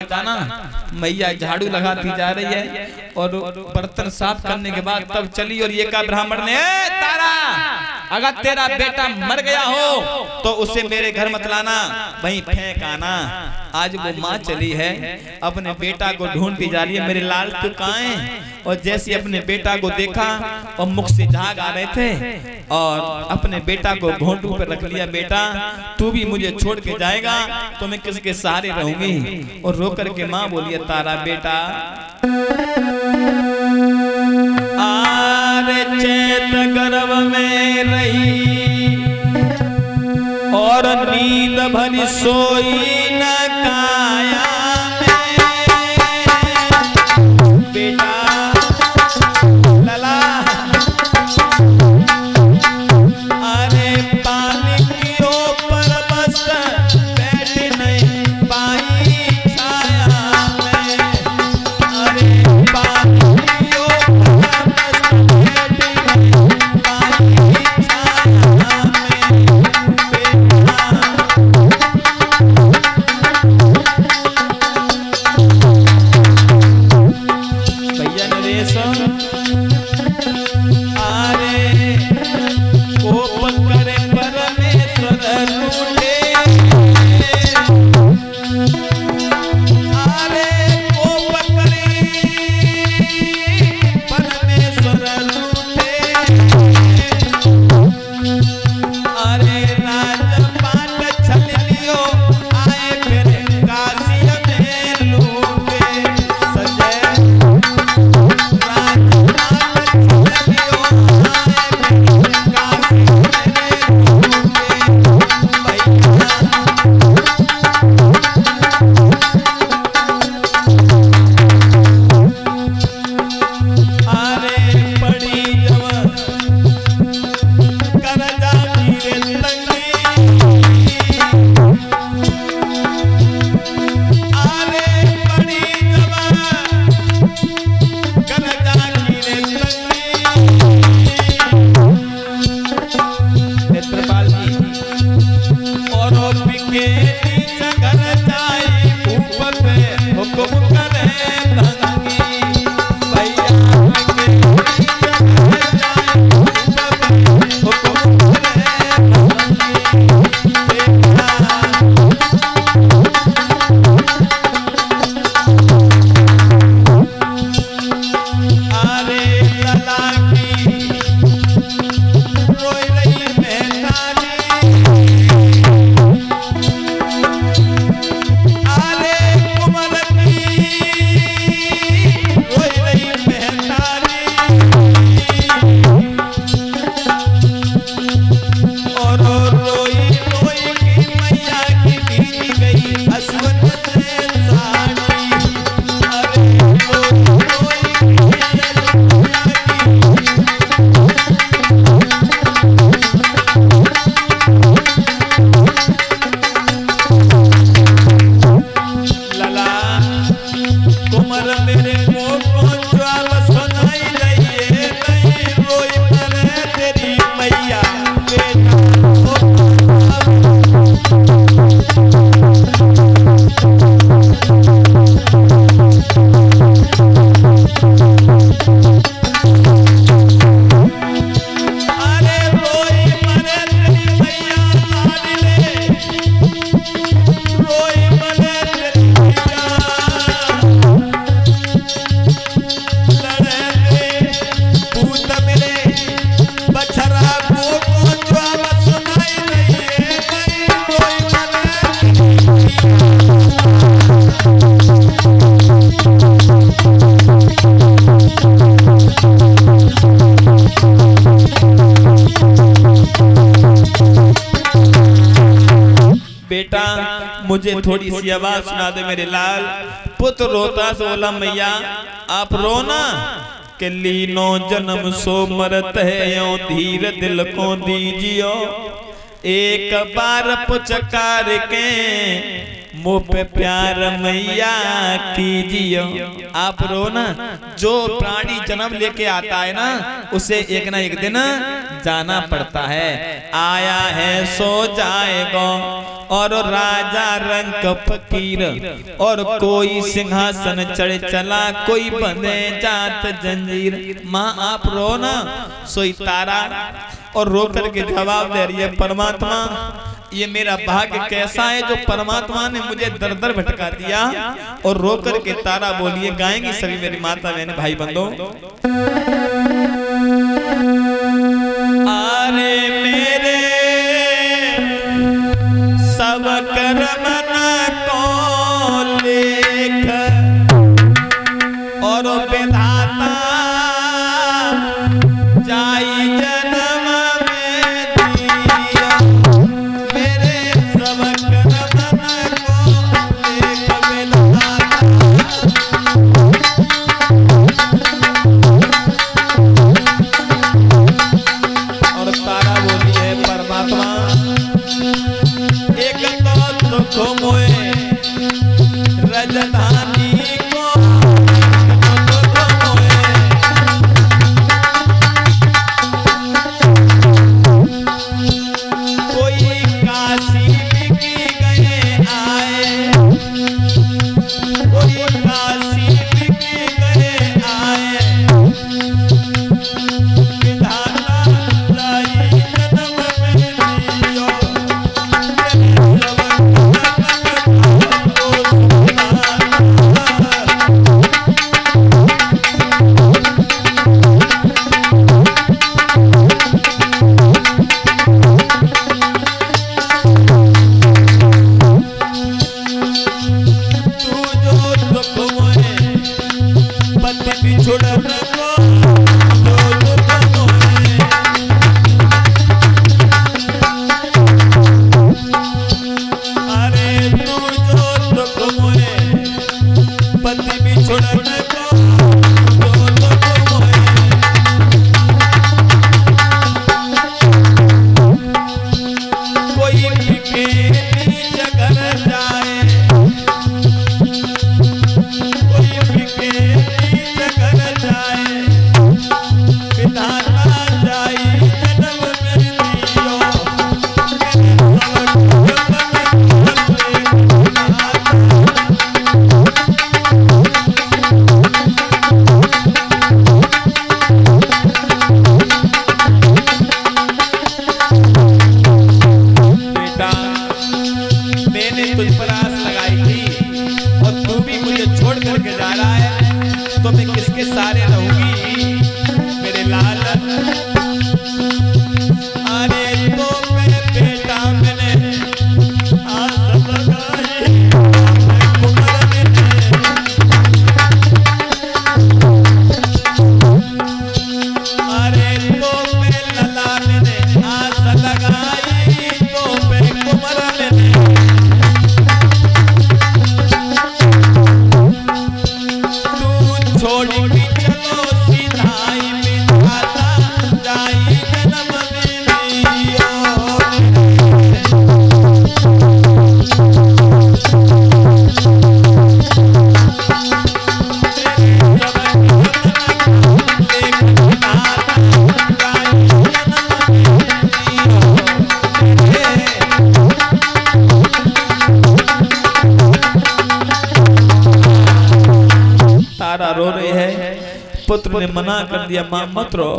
था ना, मैया झाड़ू लगाती जा रही है और बर्तन साफ करने के बाद तब चली और ये कहा ब्राह्मण ने, तारा अगर तेरा बेटा मर गया हो तो उसे मेरे घर मत लाना, वहीं फेंक आना। आज वो माँ चली है, अपने बेटा को ढूंढती जा रही है, मेरे लाल तू कहाँ है? और जैसे अपने बेटा को देखा और मुख से झाग आ रहे थे और अपने बेटा को घोंटू पर रख लिया, बेटा तू भी मुझे छोड़ के जाएगा तो मैं किसके सहारे रहूंगी? और रो करके माँ बोली, तारा बेटा आरे चैत गर्भ में रही और नींद भरी सोई न काया में, बेटा लला अरे पानी की ऊपर बस बैठ नहीं पाई छाया में, अरे पानी की ऊपर बस बैठ नहीं पाई छाया में, भैया नरेश आरे कोप करे परमेश्वर रूठे, आरे कोप करे परमेश्वर रूठे, अरे राजपाट छल लियो आए फिर काशी में लूटे, सजय बेटा मुझे थोड़ी सी आवाज सुना दे मेरे लाल। पुत्र रोता सो बोला मैया आप रोना के लीनो जन्म सो मरत है यो धीर दिल को दीजियो एक बार पुचकार के मुँह पे प्यार मैया कीजियो। आप रो ना, जो प्राणी जन्म लेके आता है ना उसे एक ना एक दिन जाना पड़ता है। आया है सो जाएगा और राजा रंग फकीर, और कोई सिंहासन चढ़ चला, कोई बंधे जात जंजीर। माँ आप रो ना, सोई तारा और रो करके जवाब दे रही है, परमात्मा ये मेरा भाग्य कैसा है जो परमात्मा ने मुझे दर दर भटका दिया। और रो करके तारा बोलिए, गाएंगी सभी मेरी माता बहन भाई बंधो। अरे मेरे सब कर्मन को लेख और विधाता जाई जन्म में दिया। मेरे सब कर्मन को लेख विधाता। और तारा बोली है, परमात्मा एक तो दुख मोए रजधानी को, कोई काशी बिकी गए आए, कोई काशी बिकी गए आए। विधाता लाई जन्म में दियो, रो रही है। पुत्र ने मना कर दिया, मां मत रो।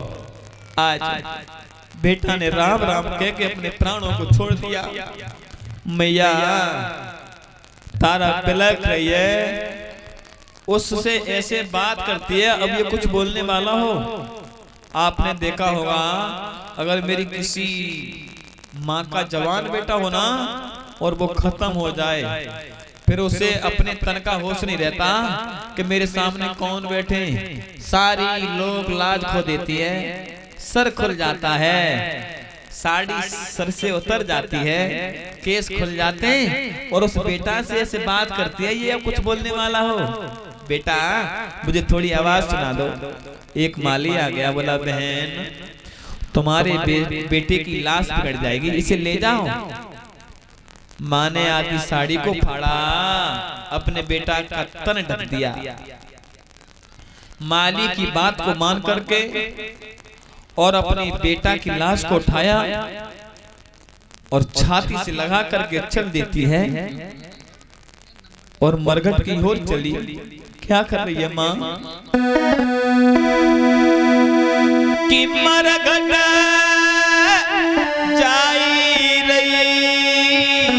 आज बेटा ने राम राम कह के अपने प्राणों को छोड़ दिया। मैया तारा बिलख रही है, उससे ऐसे बात करती है। अब ये कुछ बोलने वाला हो, आपने देखा होगा अगर मेरी किसी माँ का जवान बेटा हो ना और वो खत्म हो जाए, फिर उसे अपने तन का होश नहीं रहता कि मेरे सामने कौन बैठे। सारी लोग लाज खो देती है, सर खुल जाता है, साड़ी सर से उतर जाती है, केस खुल जाते हैं। और उस बेटा से ऐसे बात करती है, ये अब कुछ बोलने वाला हो। बेटा मुझे थोड़ी आवाज सुना दो। एक माली आ गया, बोला बहन तुम्हारे बेटे की लाश बिगड़ जाएगी, इसे ले जाओ। माँ ने आधी साड़ी को फाड़ा, अपने बेटा का तन ढक दिया। माली की बात को मान करके और अपने बेटा की लाश को उठाया और छाती से लगा करके चल देती है और मरघट की ओर चली। क्या कर रही है माँ? कि मरघट जाई रही,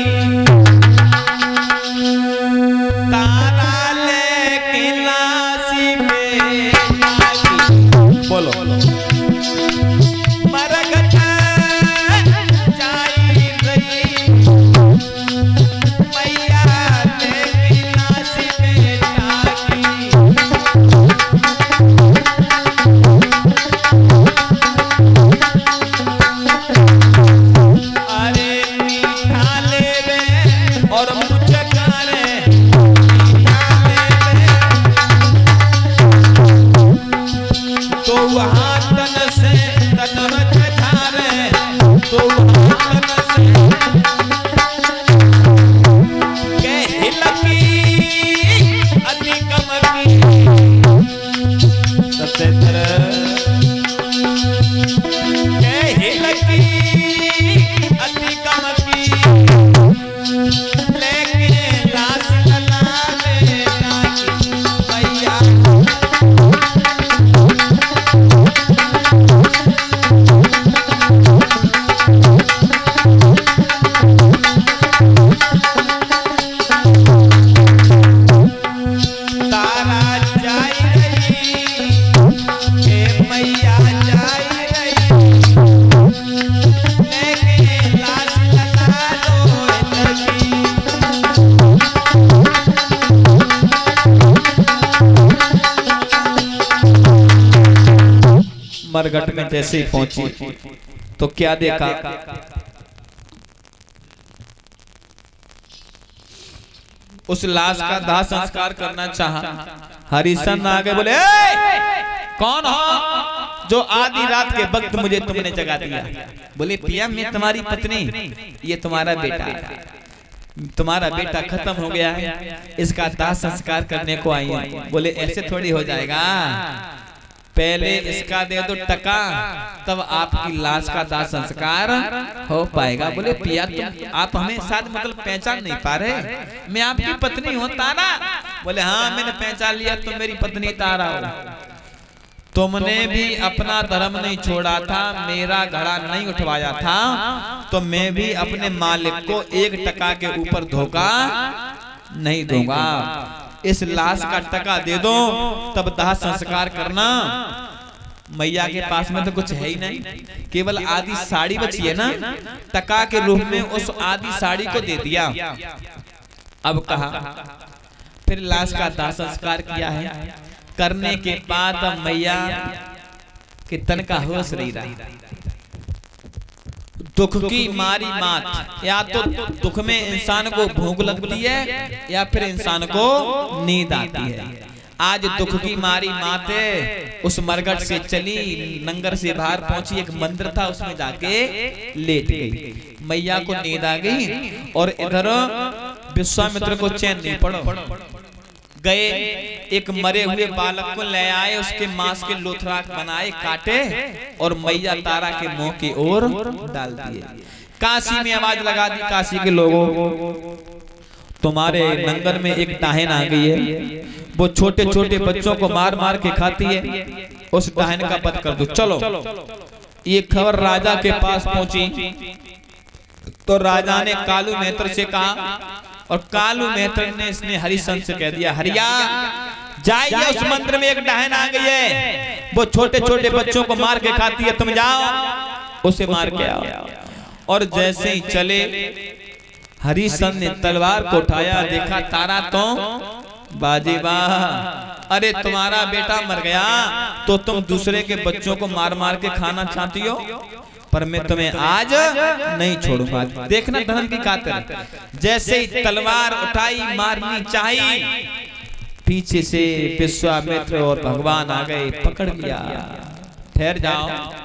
तारा लेके लाशी पे बोलो, मरघट जाई रही, मैया लेके लाशी पे टाकी। मरघट में जैसे ही पहुंची तो क्या देखा? उस लाश का दाह संस्कार करना चाहा। हरिशन आगे बोले, कौन हो जो आधी रात के वक्त मुझे तुमने जगा दिया? बोले, पिया मैं तुम्हारी पत्नी, ये तुम्हारा बेटा है, तुम्हारा बेटा खत्म हो गया है, इसका दाह संस्कार करने को आई है। बोले, ऐसे थोड़ी हो जाएगा, पहले इसका दे दो टका, तब आपकी लाश का दाह संस्कार हो पाएगा। बोले, पिया आप हमें शायद मतलब पहचान नहीं पा रहे, मैं आपकी पत्नी हूँ तारा। बोले, हाँ मैंने पहचान लिया, तुम मेरी पत्नी तारा हो। तुमने भी अपना धर्म नहीं छोड़ा था, मेरा घड़ा नहीं उठवाया था, तो मैं भी अपने मालिक को 1 टका के ऊपर धोखा नहीं दूंगा। इस लाश का टका दे दो, तब दाह संस्कार करना। मैया के पास में तो कुछ है ही नहीं, केवल आधी साड़ी बची है ना, टका के रूप में उस आधी साड़ी को दे दिया। अब कहा फिर लाश का दाह संस्कार किया है, करने के बाद मैया के तन का होश नहीं रहा। दुख की मारी मात, या तो दुख में इंसान को भूख लगती है या फिर इंसान को नींद आती है। आज दुख की मारी मात है, उस मरघट से चली, नंगर से बाहर पहुंची, एक मंदिर था उसमें जाके लेट गई। मैया को नींद आ गई और इधर विश्वामित्र को चैन नहीं पड़ा। गए एक मरे हुए बालक को ले आए, उसके मांस के लोथराक बनाए, काटे और मैया तारा के मुंह की ओर डाल दिए। काशी में आवाज लगा दी, काशी के लोगों, तुम्हारे नंगर में एक डाहन आ गई है, वो छोटे छोटे बच्चों को मार मार के खाती है, उस डाहन का वध कर दो। चलो, ये खबर राजा के पास पहुंची तो राजा ने कालू मेहतर से कहा, और कालू मेहतर ने इसने हरिशन से कह दिया, हरिया जाइए, उस मंदिर में एक डाहन आ गई है, वो छोटे छोटे बच्चों को मार के खाती है, तुम जाओ उसे मार के आओ। और जैसे ही चले, हरिशन ने तलवार को उठाया, देखा तारा तो बाजी वाह, अरे तुम्हारा बेटा मर गया तो तुम दूसरे के बच्चों को मार मार के खाना चाहती हो, पर मैं तुम्हें आज नहीं छोड़ूंगा। देखना धर्म की खातिर, जैसे ही तलवार उठाई, मारनी चाहिए, पीछे से विश्वामित्र और भगवान आ गए, पकड़ लिया। ठहर जाओ,